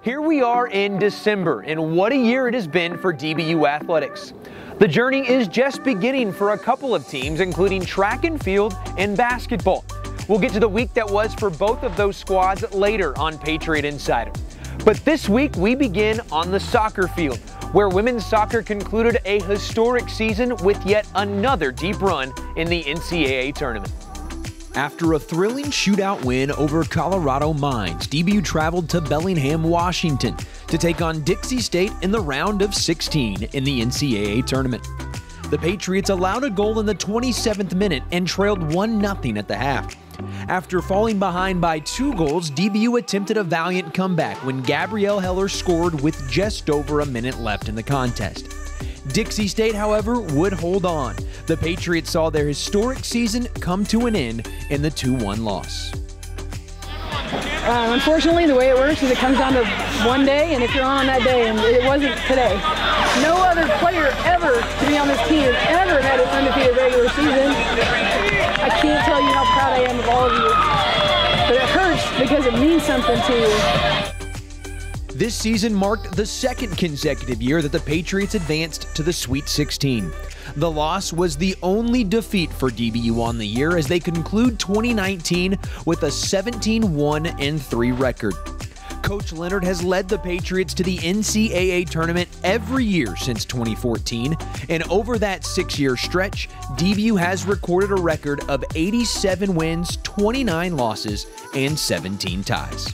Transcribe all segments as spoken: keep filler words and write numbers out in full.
Here we are in December, and what a year it has been for D B U athletics. The journey is just beginning for a couple of teams, including track and field and basketball. We'll get to the week that was for both of those squads later on Patriot Insider. But this week we begin on the soccer field, where women's soccer concluded a historic season with yet another deep run in the N C double A tournament. After a thrilling shootout win over Colorado Mines, D B U traveled to Bellingham, Washington to take on Dixie State in the round of sixteen in the N C double A tournament. The Patriots allowed a goal in the twenty-seventh minute and trailed one nothing at the half. After falling behind by two goals, D B U attempted a valiant comeback when Gabrielle Heller scored with just over a minute left in the contest. Dixie State, however, would hold on. The Patriots saw their historic season come to an end in the two one loss. Uh, unfortunately, the way it works is it comes down to one day, and if you're on that day, and it wasn't today. No other player ever to be on this team has ever had an undefeated regular season. I can't tell you how proud I am of all of you, but it hurts because it means something to you. This season marked the second consecutive year that the Patriots advanced to the Sweet sixteen. The loss was the only defeat for D B U on the year as they conclude twenty nineteen with a seventeen one and three record. Coach Leonard has led the Patriots to the N C double A tournament every year since twenty fourteen, and over that six-year stretch, D B U has recorded a record of eighty-seven wins, twenty-nine losses, and seventeen ties.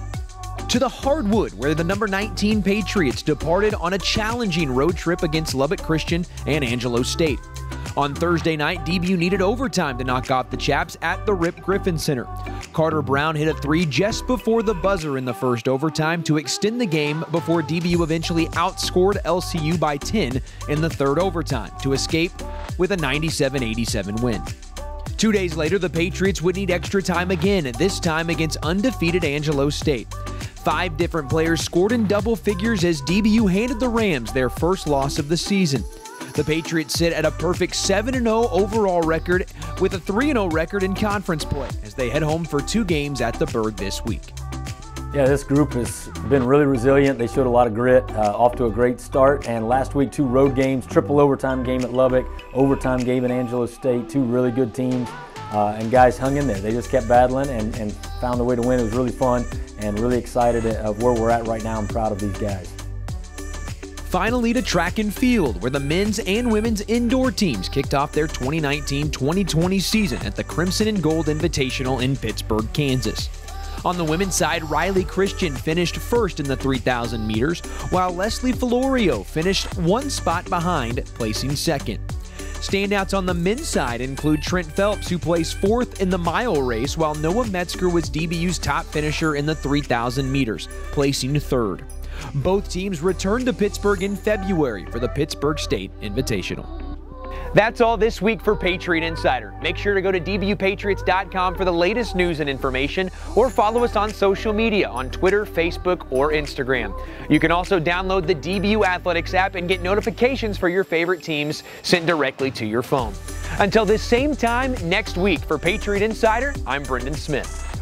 To the hardwood, where the number nineteen Patriots departed on a challenging road trip against Lubbock Christian and Angelo State. On Thursday night, D B U needed overtime to knock off the Chaps at the Rip Griffin Center. Carter Brown hit a three just before the buzzer in the first overtime to extend the game before D B U eventually outscored L C U by ten in the third overtime to escape with a ninety-seven eighty-seven win. Two days later, the Patriots would need extra time again, this time against undefeated Angelo State. Five different players scored in double figures as D B U handed the Rams their first loss of the season. The Patriots sit at a perfect seven and oh overall record with a three and oh record in conference play as they head home for two games at the Bird this week. Yeah, this group has been really resilient. They showed a lot of grit, uh, off to a great start. And last week, two road games, triple overtime game at Lubbock, overtime game at Angelo State, two really good teams. Uh, and guys hung in there. They just kept battling and, and found a way to win. It was really fun and really excited of where we're at right now. I'm proud of these guys. Finally to track and field, where the men's and women's indoor teams kicked off their twenty nineteen twenty twenty season at the Crimson and Gold Invitational in Pittsburg, Kansas. On the women's side, Riley Christian finished first in the three thousand meters, while Leslie Florio finished one spot behind, placing second. Standouts on the men's side include Trent Phelps, who placed fourth in the mile race, while Noah Metzger was D B U's top finisher in the three thousand meters, placing third. Both teams returned to Pittsburgh in February for the Pittsburgh State Invitational. That's all this week for Patriot Insider. Make sure to go to D B U Patriots dot com for the latest news and information, or follow us on social media on Twitter, Facebook, or Instagram. You can also download the D B U Athletics app and get notifications for your favorite teams sent directly to your phone. Until this same time next week for Patriot Insider, I'm Brendan Smith.